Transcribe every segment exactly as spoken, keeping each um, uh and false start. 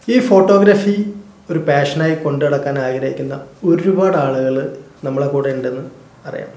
ഈ ഫോട്ടോഗ്രാഫി ഒരു പാഷനായി കൊണ്ടു നടക്കാൻ ആഗ്രഹിക്കുന്ന ഒരുപാട് ആളുകൾ നമ്മളെ കൂടെ ഉണ്ടെന്ന് അറിയാം.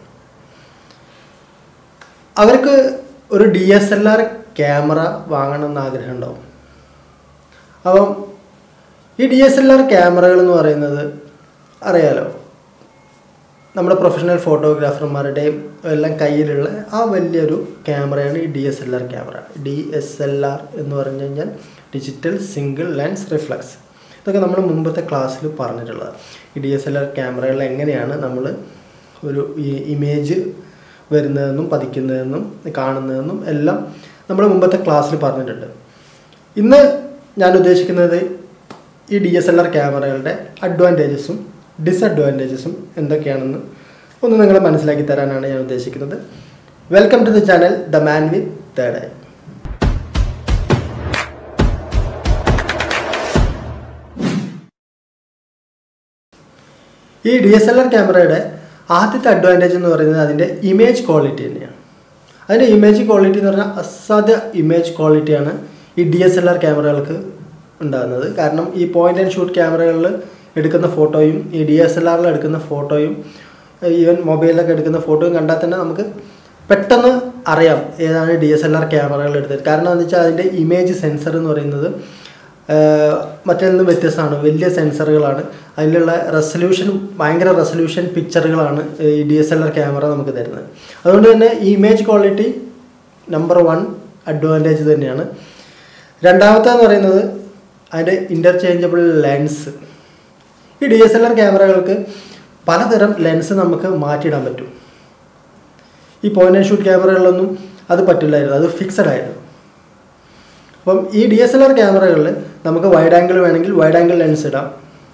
അവർക്ക് ഒരു D S L R camera വാങ്ങണമെന്ന് ആഗ്രഹം ഉണ്ടാവും. അപ്പം ഈ ഡി എസ് എൽ ആർ ക്യാമറകൾ എന്ന് പറയുന്നത് അറിയാലോ, നമ്മുടെ പ്രൊഫഷണൽ ഫോട്ടോഗ്രാഫർമാരുടെയും എല്ലാം കയ്യിലുള്ള ആ വലിയൊരു ക്യാമറയാണ് ഈ D S L R camera. D S L R എന്ന് പറഞ്ഞു കഴിഞ്ഞാൽ ഡിജിറ്റൽ സിംഗിൾ ലെൻസ് റിഫ്ലക്സ്. ഇതൊക്കെ നമ്മൾ മുമ്പത്തെ ക്ലാസ്സിൽ പറഞ്ഞിട്ടുള്ളതാണ്. ഈ ഡി എസ് എൽ ആർ ക്യാമറകൾ എങ്ങനെയാണ് നമ്മൾ ഒരു ഇമേജ് വരുന്നതെന്നും പതിക്കുന്നതെന്നും കാണുന്നതെന്നും എല്ലാം നമ്മൾ മുമ്പത്തെ ക്ലാസ്സിൽ പറഞ്ഞിട്ടുണ്ട്. ഇന്ന് ഞാൻ ഉദ്ദേശിക്കുന്നത് ഈ ഡി എസ് എൽ ആർ ക്യാമറകളുടെ അഡ്വാൻറ്റേജസും ഡിസഡ്വാൻറ്റേജസും എന്തൊക്കെയാണെന്ന് ഒന്ന് നിങ്ങളെ മനസ്സിലാക്കി തരാനാണ് ഞാൻ ഉദ്ദേശിക്കുന്നത്. Welcome to the channel the man with third eye. ഈ ഡി എസ് എൽ ആർ ക്യാമറയുടെ ആദ്യത്തെ അഡ്വാൻറ്റേജ് എന്ന് പറയുന്നത് അതിൻ്റെ ഇമേജ് ക്വാളിറ്റി തന്നെയാണ്. അതിൻ്റെ ഇമേജ് ക്വാളിറ്റി എന്ന് പറഞ്ഞാൽ അസാധ്യ ഇമേജ് ക്വാളിറ്റിയാണ് ഈ ഡി എസ് എൽ ആർ ക്യാമറകൾക്ക് ഉണ്ടാകുന്നത്. കാരണം ഈ പോയിൻ്റ് ആൻഡ് ഷൂട്ട് ക്യാമറകളിൽ എടുക്കുന്ന ഫോട്ടോയും ഈ ഡി എസ് എൽ ആറിൽ എടുക്കുന്ന ഫോട്ടോയും ഈവൻ മൊബൈലിലൊക്കെ എടുക്കുന്ന ഫോട്ടോയും കണ്ടാൽ തന്നെ നമുക്ക് പെട്ടെന്ന് അറിയാം ഏതാണ് ഡി എസ് എൽ ആർ ക്യാമറകൾ എടുത്തത്. കാരണം എന്താണെന്ന് വെച്ചാൽ അതിൻ്റെ ഇമേജ് സെൻസർ എന്ന് പറയുന്നത് മറ്റേതിൽ നിന്ന് വ്യത്യസ്തമാണ്. വലിയ സെൻസറുകളാണ്, അതിലുള്ള റെസൊല്യൂഷൻ ഭയങ്കര റെസൊല്യൂഷൻ പിക്ചറുകളാണ് ഈ D S L R camera നമുക്ക് തരുന്നത്. അതുകൊണ്ട് തന്നെ ഈ image quality number one advantage തന്നെയാണ്. രണ്ടാമത്തെന്ന് പറയുന്നത് അതിൻ്റെ ഇൻ്റർചേഞ്ചബിൾ ലെൻസ്. ഈ ഡി എസ് എൽ ആർ ക്യാമറകൾക്ക് പലതരം ലെൻസ് നമുക്ക് മാറ്റിയിടാൻ പറ്റും. ഈ പോയിൻ്റ് ആൻഡ് ഷൂട്ട് ക്യാമറകളിലൊന്നും അത് പറ്റില്ലായിരുന്നു, അത് ഫിക്സഡ് ആയിരുന്നു. അപ്പം ഈ ഡി എസ് എൽ ആർ ക്യാമറകളിൽ നമുക്ക് വൈഡ് ആംഗിൾ വേണമെങ്കിൽ വൈഡ് ആംഗിൾ ലെൻസ് ഇടാം,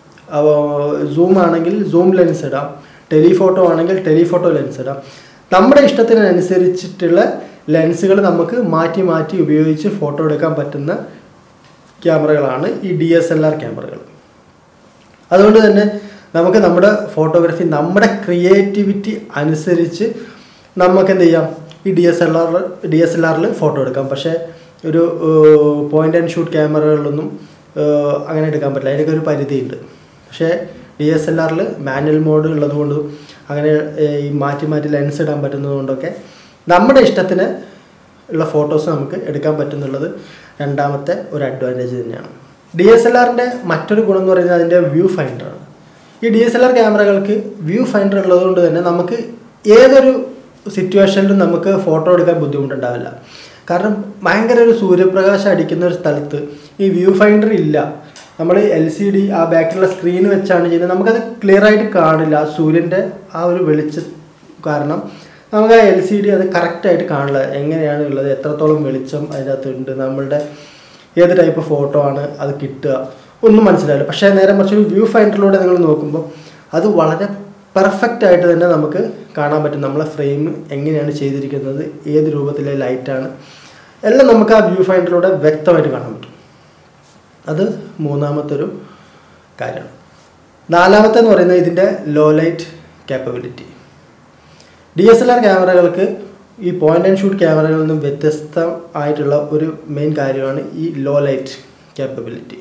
സൂം ആണെങ്കിൽ സൂം ലെൻസ് ഇടാം, ടെലിഫോട്ടോ ആണെങ്കിൽ ടെലിഫോട്ടോ ലെൻസ് ഇടാം. നമ്മുടെ ഇഷ്ടത്തിനനുസരിച്ചിട്ടുള്ള ലെൻസുകൾ നമുക്ക് മാറ്റി മാറ്റി ഉപയോഗിച്ച് ഫോട്ടോ എടുക്കാൻ പറ്റുന്ന ക്യാമറകളാണ് ഈ ഡി എസ് എൽ ആർ ക്യാമറകൾ. അതുകൊണ്ട് തന്നെ നമുക്ക് നമ്മുടെ ഫോട്ടോഗ്രാഫി നമ്മുടെ ക്രിയേറ്റിവിറ്റി അനുസരിച്ച് നമുക്ക് എന്ത് ചെയ്യാം, ഈ D S L R D S L ആറിൽ ഫോട്ടോ എടുക്കാം. പക്ഷേ ഒരു പോയിൻ്റ് ആൻഡ് ഷൂട്ട് ക്യാമറകളിലൊന്നും അങ്ങനെ എടുക്കാൻ പറ്റില്ല, അതിനൊക്കെ ഒരു പരിധിയുണ്ട്. പക്ഷേ ഡി എസ് എൽ ആറിൽ മാനുവൽ മോഡ് ഉള്ളതുകൊണ്ടും അങ്ങനെ ഈ മാറ്റി മാറ്റി ലെൻസ് ഇടാൻ പറ്റുന്നതുകൊണ്ടൊക്കെ നമ്മുടെ ഇഷ്ടത്തിന് ഉള്ള ഫോട്ടോസ് നമുക്ക് എടുക്കാൻ പറ്റുന്നുള്ളത് രണ്ടാമത്തെ ഒരു അഡ്വാൻറ്റേജ് തന്നെയാണ്. ഡി എസ് എൽ ആറിൻ്റെ മറ്റൊരു ഗുണം എന്ന് പറയുന്നത് അതിൻ്റെ വ്യൂ ഫൈൻഡറാണ്. ഈ ഡി എസ് എൽ ആർ ക്യാമറകൾക്ക് വ്യൂ ഫൈൻഡർ ഉള്ളതുകൊണ്ട് തന്നെ നമുക്ക് ഏതൊരു സിറ്റുവേഷനിലും നമുക്ക് ഫോട്ടോ എടുക്കാൻ ബുദ്ധിമുട്ടുണ്ടാവില്ല. കാരണം ഭയങ്കര ഒരു സൂര്യപ്രകാശം അടിക്കുന്ന ഒരു സ്ഥലത്ത് ഈ വ്യൂ ഫൈൻഡർ ഇല്ല, നമ്മൾ എൽ സി ഡി ആ ബാക്കിലുള്ള സ്ക്രീൻ വെച്ചാണ് ചെയ്യുന്നത്, നമുക്കത് ക്ലിയർ ആയിട്ട് കാണില്ല. സൂര്യൻ്റെ ആ ഒരു വെളിച്ചം കാരണം നമുക്ക് ആ എൽ സി ഡി അത് കറക്റ്റായിട്ട് കാണില്ല, എങ്ങനെയാണ് ഉള്ളത്, എത്രത്തോളം വെളിച്ചം അതിനകത്തുണ്ട്, നമ്മളുടെ ഏത് ടൈപ്പ് ഫോട്ടോ ആണ് അത് കിട്ടുക ഒന്നും മനസ്സിലാവില്ല. പക്ഷേ നേരെ മറിച്ച് വ്യൂ ഫൈൻഡറിലൂടെ നിങ്ങൾ നോക്കുമ്പോൾ അത് വളരെ പെർഫെക്റ്റ് ആയിട്ട് തന്നെ നമുക്ക് കാണാൻ പറ്റും. നമ്മളെ ഫ്രെയിം എങ്ങനെയാണ് ചെയ്തിരിക്കുന്നത്, ഏത് രൂപത്തിലെ ലൈറ്റാണ്, എല്ലാം നമുക്ക് ആ വ്യൂ ഫൈൻഡറിലൂടെ വ്യക്തമായിട്ട് കാണാൻ പറ്റും. അത് മൂന്നാമത്തെ ഒരു കാര്യമാണ്. നാലാമത്തെ എന്ന് പറയുന്നത് ഇതിൻ്റെ low light capability. D S L R ക്യാമറകൾക്ക് ഈ പോയിൻ്റ് ആൻഡ് ഷൂട്ട് ക്യാമറകളിൽ നിന്നും വ്യത്യസ്തമായിട്ടുള്ള ഒരു മെയിൻ കാര്യമാണ് ഈ ലോ ലൈറ്റ് ക്യാപ്പബിലിറ്റി.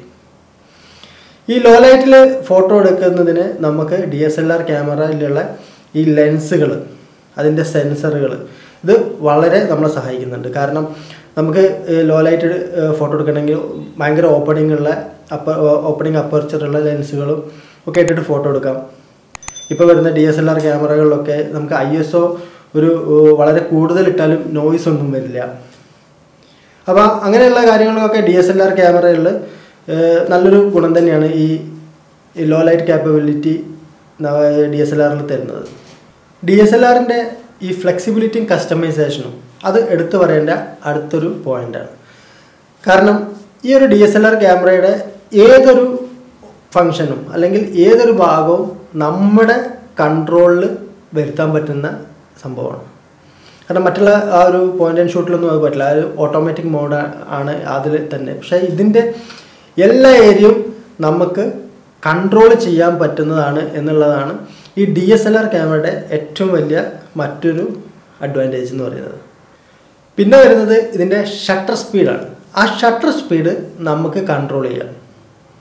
ഈ ലോ ലൈറ്റിൽ ഫോട്ടോ എടുക്കുന്നതിന് നമുക്ക് ഡി എസ് എൽ ആർ ക്യാമറയിലുള്ള ഈ ലെൻസുകൾ, അതിൻ്റെ സെൻസറുകൾ, ഇത് വളരെ നമ്മളെ സഹായിക്കുന്നുണ്ട്. കാരണം നമുക്ക് ലോ ലൈറ്റ് ഫോട്ടോ എടുക്കണമെങ്കിൽ ഭയങ്കര ഓപ്പണിംഗ് ഉള്ള അപ്പ ഓപ്പണിംഗ് അപ്പർച്ചറുള്ള ലെൻസുകളും ഒക്കെ ഇട്ടിട്ട് ഫോട്ടോ എടുക്കാം. ഇപ്പോൾ വരുന്ന ഡി എസ് എൽ ആർ ക്യാമറകളിലൊക്കെ നമുക്ക് ഐ എസ് ഒ ഒരു വളരെ കൂടുതൽ ഇട്ടാലും നോയ്സ് ഒന്നും വരില്ല. അപ്പോൾ അങ്ങനെയുള്ള കാര്യങ്ങൾക്കൊക്കെ ഡി എസ് എൽ ആർ ക്യാമറകളിൽ നല്ലൊരു ഗുണം തന്നെയാണ് ഈ low light capability D S L ആറിൽ തരുന്നത്. ഡി എസ് എൽ ആറിൻ്റെ ഈ ഫ്ലെക്സിബിലിറ്റിയും കസ്റ്റമൈസേഷനും അത് എടുത്തു പറയേണ്ട അടുത്തൊരു പോയിൻ്റാണ്. കാരണം ഈ ഒരു ഡി എസ് എൽ ആർ ക്യാമറയുടെ ഏതൊരു ഫങ്ഷനും അല്ലെങ്കിൽ ഏതൊരു ഭാഗവും നമ്മുടെ കൺട്രോളിൽ വരുത്താൻ പറ്റുന്ന സംഭവമാണ്. കാരണം മറ്റുള്ള ആ ഒരു പോയിൻ്റ് ആൻഡ് ഷൂട്ടിലൊന്നും അത് പറ്റില്ല, ആ ഒരു ഓട്ടോമാറ്റിക് മോഡ് ആണ് അതിൽ തന്നെ. പക്ഷേ ഇതിൻ്റെ എല്ലാ ഏരിയയും നമുക്ക് കൺട്രോൾ ചെയ്യാൻ പറ്റുന്നതാണ് എന്നുള്ളതാണ് ഈ ഡി എസ് എൽ ആർ ക്യാമറയുടെ ഏറ്റവും വലിയ മറ്റൊരു അഡ്വാൻറ്റേജ് എന്ന് പറയുന്നത്. പിന്നെ വരുന്നത് ഇതിൻ്റെ ഷട്ടർ സ്പീഡാണ്. ആ ഷട്ടർ സ്പീഡ് നമുക്ക് കൺട്രോൾ ചെയ്യാം.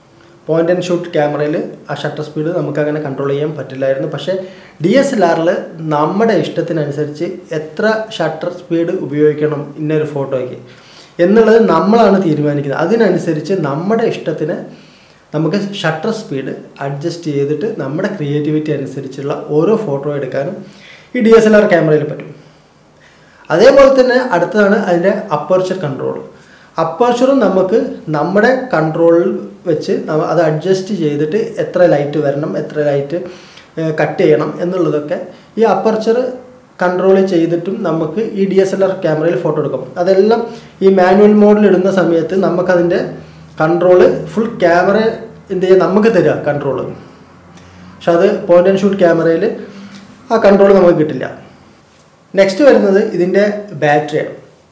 പോയിൻ്റ് ആൻഡ് ഷൂട്ട് ക്യാമറയിൽ ആ ഷട്ടർ സ്പീഡ് നമുക്ക് അങ്ങനെ കൺട്രോൾ ചെയ്യാൻ പറ്റില്ലായിരുന്നു. പക്ഷേ ഡി എസ് എൽ ആറിൽ നമ്മുടെ ഇഷ്ടത്തിനനുസരിച്ച് എത്ര ഷട്ടർ സ്പീഡ് ഉപയോഗിക്കണം ഇന്നൊരു ഫോട്ടോയ്ക്ക് എന്നുള്ളത് നമ്മളാണ് തീരുമാനിക്കുന്നത്. അതിനനുസരിച്ച് നമ്മുടെ ഇഷ്ടത്തിന് നമുക്ക് ഷട്ടർ സ്പീഡ് അഡ്ജസ്റ്റ് ചെയ്തിട്ട് നമ്മുടെ ക്രിയേറ്റിവിറ്റി അനുസരിച്ചുള്ള ഓരോ ഫോട്ടോ എടുക്കാനും ഈ ഡി എസ് എൽ ആർ ക്യാമറയിൽ പറ്റും. അതേപോലെ തന്നെ അടുത്തതാണ് അതിൻ്റെ അപ്പർച്ചർ കൺട്രോൾ. അപ്പർച്ചറും നമുക്ക് നമ്മുടെ കൺട്രോളിൽ വെച്ച് അത് അഡ്ജസ്റ്റ് ചെയ്തിട്ട് എത്ര ലൈറ്റ് വരണം, എത്ര ലൈറ്റ് കട്ട് ചെയ്യണം എന്നുള്ളതൊക്കെ ഈ അപ്പർച്ചർ കൺട്രോൾ ചെയ്തിട്ടും നമുക്ക് ഈ ഡി എസ് എൽ ആർ ക്യാമറയിൽ ഫോട്ടോ എടുക്കാം. അതെല്ലാം ഈ മാനുവൽ മോഡിൽ ഇടുന്ന സമയത്ത് നമുക്കതിൻ്റെ കൺട്രോള് ഫുൾ ക്യാമറ എന്ത് ചെയ്യുക നമുക്ക് തരിക കൺട്രോള്. പക്ഷെ അത് പോയിൻ്റ് ആൻഡ് ഷൂട്ട് ക്യാമറയിൽ ആ കൺട്രോൾ നമുക്ക് കിട്ടില്ല. നെക്സ്റ്റ് വരുന്നത് ഇതിൻ്റെ ബാറ്ററിയാണ്.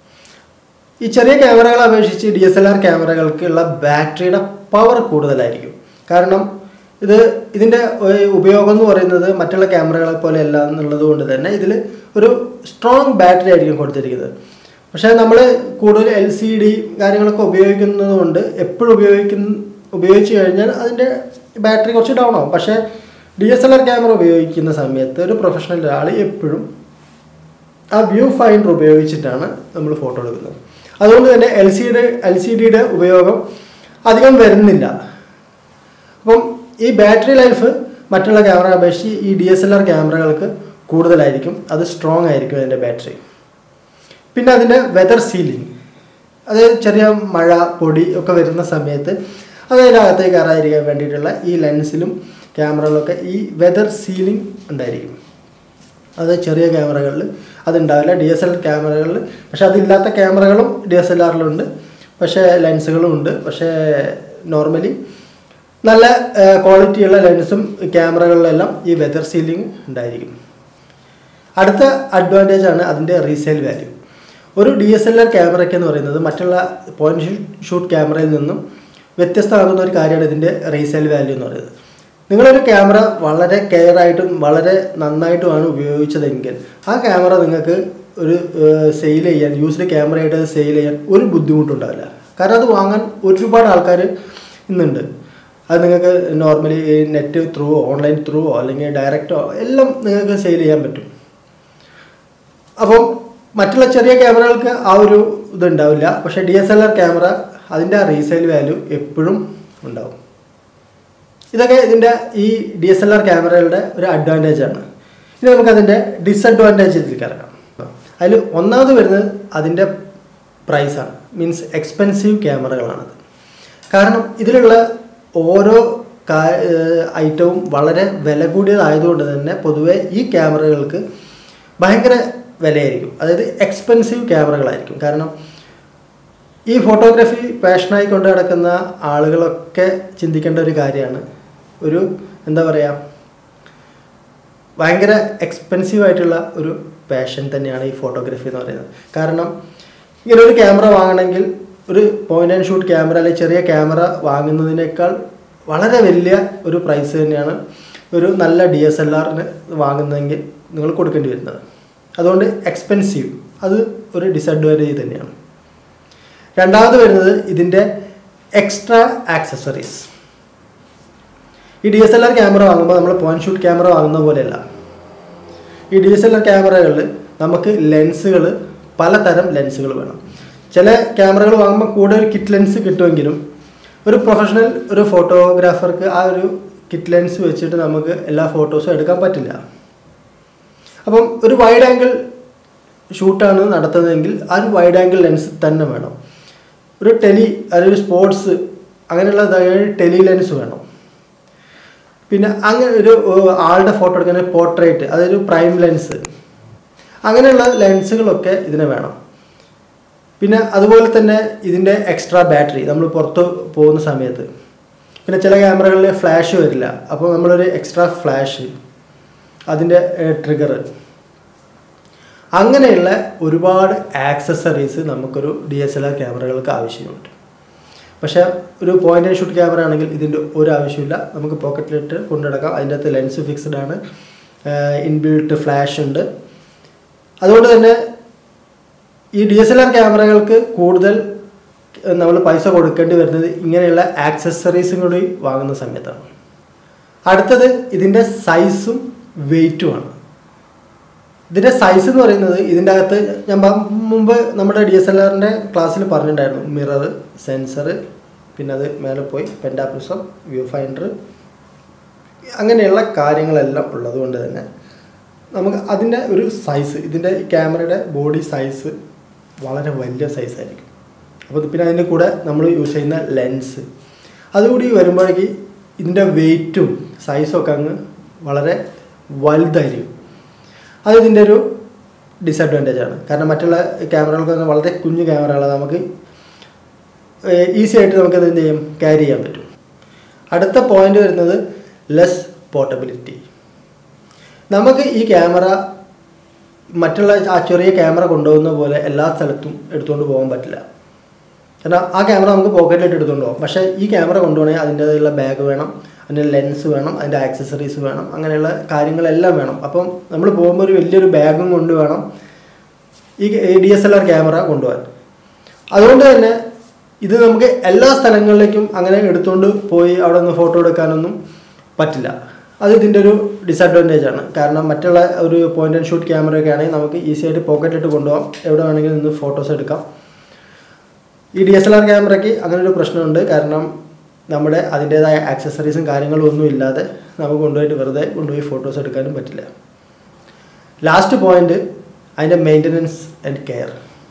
ഈ ചെറിയ ക്യാമറകളെ അപേക്ഷിച്ച് ഡി എസ് എൽ ആർ ക്യാമറകൾക്കുള്ള ബാറ്ററിയുടെ പവർ കൂടുതലായിരിക്കും. കാരണം ഇത് ഇതിൻ്റെ ഉപയോഗം എന്ന് പറയുന്നത് മറ്റുള്ള ക്യാമറകളെ പോലെ അല്ല എന്നുള്ളത് കൊണ്ട് തന്നെ ഇതിൽ ഒരു സ്ട്രോങ് ബാറ്ററി ആയിരിക്കും കൊടുത്തിരിക്കുന്നത്. പക്ഷേ നമ്മൾ കൂടുതൽ എൽ സി ഡി കാര്യങ്ങളൊക്കെ ഉപയോഗിക്കുന്നത് കൊണ്ട് എപ്പോഴും ഉപയോഗിക്കുന്ന ഉപയോഗിച്ച് കഴിഞ്ഞാൽ അതിൻ്റെ ബാറ്ററി കുറച്ച് ഡൗൺ ആവും. പക്ഷേ D S L R camera ഉപയോഗിക്കുന്ന സമയത്ത് ഒരു പ്രൊഫഷണൽ ഒരാൾ എപ്പോഴും ആ വ്യൂ ഫൈൻഡർ ഉപയോഗിച്ചിട്ടാണ് നമ്മൾ ഫോട്ടോ എടുക്കുന്നത്. അതുകൊണ്ട് തന്നെ L C D L C ഡിയുടെ ഉപയോഗം അധികം വരുന്നില്ല. അപ്പം ഈ ബാറ്ററി ലൈഫ് മറ്റുള്ള ക്യാമറ അപേക്ഷിച്ച് ഈ ഡി എസ് എൽ ആർ ക്യാമറകൾക്ക് കൂടുതലായിരിക്കും. അത് സ്ട്രോങ് ആയിരിക്കും അതിൻ്റെ ബാറ്ററി. പിന്നെ അതിൻ്റെ വെതർ സീലിംഗ്, അത് ചെറിയ മഴ പൊടി ഒക്കെ വരുന്ന സമയത്ത് അതിനകത്തേക്ക് കയറാതിരിക്കാൻ വേണ്ടിയിട്ടുള്ള ഈ ലെൻസിലും ക്യാമറകളിലൊക്കെ ഈ വെതർ സീലിംഗ് ഉണ്ടായിരിക്കും. അത് ചെറിയ ക്യാമറകളിൽ അതുണ്ടാവില്ല, ഡി എസ് എൽ ആർ ക്യാമറകളിൽ. പക്ഷേ അതില്ലാത്ത ക്യാമറകളും ഡി എസ് എൽ ആറിലുണ്ട്, പക്ഷേ ലെൻസുകളും ഉണ്ട്. പക്ഷേ നോർമലി നല്ല ക്വാളിറ്റിയുള്ള ലെൻസും ക്യാമറകളിലെല്ലാം ഈ വെതർ സീലിംഗ് ഉണ്ടായിരിക്കും. അടുത്ത അഡ്വാൻറ്റേജ് ആണ് അതിൻ്റെ റീസെയിൽ വാല്യൂ. ഒരു ഡി എസ് എൽ ആർ ക്യാമറയ്ക്ക് എന്ന് പറയുന്നത് മറ്റുള്ള പോയിന്റ് ഷൂട്ട് ക്യാമറയിൽ നിന്നും വ്യത്യസ്തമാകുന്ന ഒരു കാര്യമാണ് ഇതിൻ്റെ റീസെയിൽ വാല്യൂ എന്ന് പറയുന്നത്. നിങ്ങളൊരു ക്യാമറ വളരെ കെയർ ആയിട്ടും വളരെ നന്നായിട്ടുമാണ് ഉപയോഗിച്ചതെങ്കിൽ ആ ക്യാമറ നിങ്ങൾക്ക് ഒരു സെയിൽ ചെയ്യാൻ, യൂസ്ഡ് ക്യാമറയായിട്ട് അത് സെയിൽ ചെയ്യാൻ ഒരു ബുദ്ധിമുട്ടുണ്ടാവില്ല. കാരണം അത് വാങ്ങാൻ ഒരുപാട് ആൾക്കാർ ഇന്നുണ്ട്. അത് നിങ്ങൾക്ക് നോർമലി നെറ്റ് ത്രൂവോ ഓൺലൈൻ ത്രൂവോ അല്ലെങ്കിൽ ഡയറക്റ്റോ എല്ലാം നിങ്ങൾക്ക് സെയിൽ ചെയ്യാൻ പറ്റും. അപ്പം മറ്റുള്ള ചെറിയ ക്യാമറകൾക്ക് ആ ഒരു ഇതുണ്ടാവില്ല. പക്ഷേ D S L R camera അതിൻ്റെ ആ റീസെയിൽ വാല്യൂ എപ്പോഴും ഉണ്ടാവും. ഇതൊക്കെ ഇതിൻ്റെ ഈ ഡി എസ് എൽ ആർ ക്യാമറകളുടെ ഒരു അഡ്വാൻറ്റേജ് ആണ്. ഇനി നമുക്കതിൻ്റെ ഡിസഡ്വാൻറ്റേജിലേക്ക് ഇറങ്ങാം. അതിൽ ഒന്നാമത് വരുന്നത് അതിൻ്റെ പ്രൈസാണ്. മീൻസ് എക്സ്പെൻസീവ് ക്യാമറകളാണത്. കാരണം ഇതിലുള്ള ഓരോ ഐറ്റവും വളരെ വില കൂടിയതായതുകൊണ്ട് തന്നെ പൊതുവെ ഈ ക്യാമറകൾക്ക് ഭയങ്കര വിലയായിരിക്കും. അതായത് എക്സ്പെൻസീവ് ക്യാമറകളായിരിക്കും. കാരണം ഈ ഫോട്ടോഗ്രാഫി പാഷനായി കൊണ്ട് നടക്കുന്ന ആളുകളൊക്കെ ചിന്തിക്കേണ്ട ഒരു കാര്യമാണ്, ഒരു എന്താ പറയുക, ഭയങ്കര എക്സ്പെൻസീവായിട്ടുള്ള ഒരു പാഷൻ തന്നെയാണ് ഈ ഫോട്ടോഗ്രാഫി എന്ന് പറയുന്നത്. കാരണം ഇങ്ങനെ ഒരു ക്യാമറ വാങ്ങണമെങ്കിൽ ഒരു പോയിൻ്റ് ആൻഡ് ഷൂട്ട് ക്യാമറ അല്ലെങ്കിൽ ചെറിയ ക്യാമറ വാങ്ങുന്നതിനേക്കാൾ വളരെ വലിയ ഒരു പ്രൈസ് തന്നെയാണ് ഒരു നല്ല ഡി എസ് എൽ ആറിന് വാങ്ങുന്നതെങ്കിൽ നിങ്ങൾ കൊടുക്കേണ്ടി വരുന്നത്. അതുകൊണ്ട് എക്സ്പെൻസീവ് അത് ഒരു ഡിസഡ്വാൻറ്റേജ് തന്നെയാണ്. രണ്ടാമത് വരുന്നത് ഇതിൻ്റെ എക്സ്ട്രാ ആക്സസറീസ്. ഈ D S L R camera വാങ്ങുമ്പോൾ നമ്മൾ പോയിന്റ് ഷൂട്ട് ക്യാമറ വാങ്ങുന്ന പോലെയല്ല. ഈ ഡി എസ് എൽ ആർ ക്യാമറകളിൽ നമുക്ക് ലെൻസുകൾ പലതരം ലെൻസുകൾ വേണം. ചില ക്യാമറകൾ വാങ്ങുമ്പോൾ കൂടുതൽ കിറ്റ് ലെൻസ് കിട്ടുമെങ്കിലും ഒരു പ്രൊഫഷണൽ ഒരു ഫോട്ടോഗ്രാഫർക്ക് ആ ഒരു കിറ്റ് ലെൻസ് വെച്ചിട്ട് നമുക്ക് എല്ലാ ഫോട്ടോസും എടുക്കാൻ പറ്റില്ല. അപ്പം ഒരു വൈഡ് ആംഗിൾ ഷൂട്ടാണ് നടത്തുന്നതെങ്കിൽ ആ ഒരു വൈഡ് ആംഗിൾ ലെൻസ് തന്നെ വേണം. ഒരു ടെലി അതൊരു സ്പോർട്സ് അങ്ങനെയുള്ള ടെലി ലെൻസ് വേണം. പിന്നെ അങ്ങനെ ഒരു ആളുടെ ഫോട്ടോ എടുക്കുന്ന പോർട്രേറ്റ് അതൊരു പ്രൈം ലെൻസ്, അങ്ങനെയുള്ള ലെൻസുകളൊക്കെ ഇതിന് വേണം. പിന്നെ അതുപോലെ തന്നെ ഇതിൻ്റെ എക്സ്ട്രാ ബാറ്ററി നമ്മൾ പുറത്ത് പോകുന്ന സമയത്ത്, പിന്നെ ചില ക്യാമറകളിൽ ഫ്ലാഷ് വരില്ല, അപ്പോൾ നമ്മളൊരു എക്സ്ട്രാ ഫ്ലാഷ്, അതിൻ്റെ ട്രിഗർ, അങ്ങനെയുള്ള ഒരുപാട് ആക്സസറീസ് നമുക്കൊരു ഡി എസ് എൽ ആർ ക്യാമറകൾക്ക് ആവശ്യമുണ്ട്. പക്ഷേ ഒരു പോയിൻ്റ് ആൻഡ് ഷൂട്ട് ക്യാമറ ആണെങ്കിൽ ഇതിൻ്റെ ഒരു ആവശ്യമില്ല. നമുക്ക് പോക്കറ്റിലിട്ട് കൊണ്ടുനടക്കാം. അതിൻ്റെ അകത്ത് ലെൻസ് ഫിക്സ്ഡ് ആണ്, ഇൻബിൽട്ട് ഫ്ലാഷ് ഉണ്ട്. അതുകൊണ്ട് തന്നെ ഈ ഡി എസ് എൽ ആർ ക്യാമറകൾക്ക് കൂടുതൽ നമ്മൾ പൈസ കൊടുക്കേണ്ടി വരുന്നത് ഇങ്ങനെയുള്ള ആക്സസറീസും കൂടി വാങ്ങുന്ന സമയത്താണ്. അടുത്തത് ഇതിൻ്റെ സൈസും വെയ്റ്റുമാണ്. ഇതിൻ്റെ സൈസ് എന്ന് പറയുന്നത് ഇതിൻ്റെ അകത്ത് ഞാൻ മുമ്പ് നമ്മുടെ ഡി എസ് എൽ ആറിൻ്റെ ക്ലാസ്സിൽ പറഞ്ഞിട്ടുണ്ടായിരുന്നു. മിറർ, സെൻസർ, പിന്നെ അത് മേലെ പോയി പെൻഡാപ്രിസം, വ്യൂ ഫൈൻഡർ, അങ്ങനെയുള്ള കാര്യങ്ങളെല്ലാം ഉള്ളതുകൊണ്ട് തന്നെ നമുക്ക് അതിൻ്റെ ഒരു സൈസ്, ഇതിൻ്റെ ക്യാമറയുടെ ബോഡി സൈസ് വളരെ വലിയ സൈസായിരിക്കും. അപ്പോൾ പിന്നെ അതിൻ്റെ കൂടെ നമ്മൾ യൂസ് ചെയ്യുന്ന ലെൻസ് അതുകൂടി വരുമ്പോഴേക്ക് ഇതിൻ്റെ വെയ്റ്റും സൈസും ഒക്കെ അങ്ങ് വളരെ വലുതായിരിക്കും. അത് ഇതിൻ്റെ ഒരു ഡിസഡ്വാൻറ്റേജ് ആണ്. കാരണം മറ്റുള്ള ക്യാമറകൾക്ക് വളരെ കുഞ്ഞു ക്യാമറകളാണ്, നമുക്ക് ഈസി ആയിട്ട് നമുക്കത് എന്ത് ചെയ്യും, ക്യാരി ചെയ്യാൻ പറ്റും. അടുത്ത പോയിന്റ് വരുന്നത് ലെസ് പോർട്ടബിലിറ്റി. നമുക്ക് ഈ ക്യാമറ മറ്റുള്ള ആ ചെറിയ ക്യാമറ കൊണ്ടുപോകുന്ന പോലെ എല്ലാ സ്ഥലത്തും എടുത്തുകൊണ്ട് പോകാൻ പറ്റില്ല. കാരണം ആ ക്യാമറ നമുക്ക് പോക്കറ്റിലിട്ട് എടുത്തുകൊണ്ട് പോകാം. പക്ഷേ ഈ ക്യാമറ കൊണ്ടുപോകണമെങ്കിൽ അതിൻ്റേതായുള്ള ബാഗ് വേണം, അതിൻ്റെ ലെൻസ് വേണം, അതിൻ്റെ ആക്സസറീസ് വേണം, അങ്ങനെയുള്ള കാര്യങ്ങളെല്ലാം വേണം. അപ്പം നമ്മൾ പോകുമ്പോൾ ഒരു വലിയൊരു ബാഗും കൊണ്ട് വേണം ഈ D S L R camera കൊണ്ടുപോകാൻ. അതുകൊണ്ട് തന്നെ ഇത് നമുക്ക് എല്ലാ സ്ഥലങ്ങളിലേക്കും അങ്ങനെ എടുത്തുകൊണ്ട് പോയി അവിടെ നിന്ന് ഫോട്ടോ എടുക്കാനൊന്നും പറ്റില്ല. അത് ഇതിൻ്റെ ഒരു ഡിസഡ്വാൻറ്റേജ് ആണ്. കാരണം മറ്റുള്ള ഒരു പോയിൻ്റ് ആൻഡ് ഷൂട്ട് ക്യാമറയൊക്കെ ആണെങ്കിൽ നമുക്ക് ഈസി ആയിട്ട് പോക്കറ്റിലിട്ട് കൊണ്ടുപോകാം, എവിടെ വേണമെങ്കിലും നിന്ന് ഫോട്ടോസ് എടുക്കാം. ഈ ഡി എസ് എൽ ആർ ക്യാമറയ്ക്ക് അങ്ങനെ ഒരു പ്രശ്നമുണ്ട്. കാരണം നമ്മുടെ അതിൻ്റേതായ ആക്സസറീസും കാര്യങ്ങളും ഒന്നും ഇല്ലാതെ നമുക്ക് കൊണ്ടുപോയിട്ട് വെറുതെ കൊണ്ടുപോയി ഫോട്ടോസ് എടുക്കാനും പറ്റില്ല. ലാസ്റ്റ് പോയിന്റ് അതിൻ്റെ maintenance and care.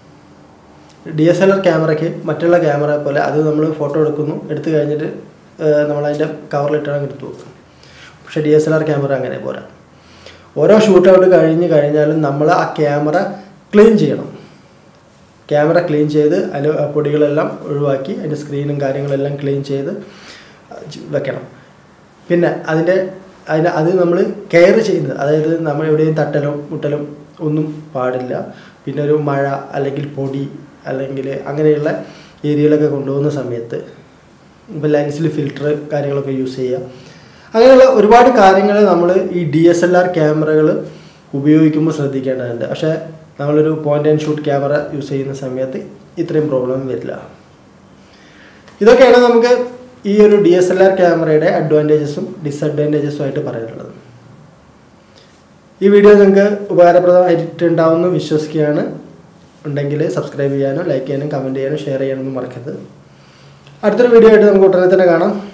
D S L R ക്യാമറയ്ക്ക് മറ്റുള്ള ക്യാമറ പോലെ അത് നമ്മൾ ഫോട്ടോ എടുക്കുന്നു, എടുത്തു കഴിഞ്ഞിട്ട് നമ്മളതിൻ്റെ കവറിലിട്ടാണ് എടുത്തു വെക്കും. പക്ഷേ D S L R camera അങ്ങനെ പോരാ. ഓരോ ഷൂട്ട് ഔട്ട് കഴിഞ്ഞ് കഴിഞ്ഞാലും നമ്മൾ ആ ക്യാമറ ക്ലീൻ ചെയ്യണം. ക്യാമറ ക്ലീൻ ചെയ്ത് അതിൽ പൊടികളെല്ലാം ഒഴിവാക്കി അതിൻ്റെ സ്ക്രീനും കാര്യങ്ങളെല്ലാം ക്ലീൻ ചെയ്ത് വെക്കണം. പിന്നെ അതിൻ്റെ അതിന് അത് നമ്മൾ കെയർ ചെയ്യുന്നത്, അതായത് നമ്മൾ എവിടെയും തട്ടലും മുട്ടലും ഒന്നും പാടില്ല. പിന്നെ ഒരു മഴ അല്ലെങ്കിൽ പൊടി അല്ലെങ്കിൽ അങ്ങനെയുള്ള ഏരിയയിലൊക്കെ കൊണ്ടുപോകുന്ന സമയത്ത് ഇപ്പോൾ ലെൻസിൽ ഫിൽറ്റർ കാര്യങ്ങളൊക്കെ യൂസ് ചെയ്യുക. അങ്ങനെയുള്ള ഒരുപാട് കാര്യങ്ങൾ നമ്മൾ ഈ ഡി എസ് എൽ ആർ ക്യാമറകൾ ഉപയോഗിക്കുമ്പോൾ ശ്രദ്ധിക്കേണ്ടതുണ്ട്. പക്ഷേ നമ്മളൊരു point and shoot camera use ചെയ്യുന്ന സമയത്ത് ഇത്രയും പ്രോബ്ലം വരില്ല. ഇതൊക്കെയാണ് നമുക്ക് ഈ ഒരു ഡി എസ് എൽ ആർ ക്യാമറയുടെ അഡ്വാൻറ്റേജസും ഡിസഡ്വാൻറ്റേജസും ആയിട്ട് പറയാനുള്ളത്. ഈ വീഡിയോ നിങ്ങൾക്ക് ഉപകാരപ്രദമായിട്ടുണ്ടാവുമെന്ന് വിശ്വസിക്കുകയാണ്. ഉണ്ടെങ്കിൽ സബ്സ്ക്രൈബ് ചെയ്യാനും ലൈക്ക് ചെയ്യാനും കമൻറ്റ് ചെയ്യാനും ഷെയർ ചെയ്യാനൊന്നും മറക്കരുത്. അടുത്തൊരു വീഡിയോ ആയിട്ട് നമുക്ക് ഉടനെ തന്നെ കാണാം.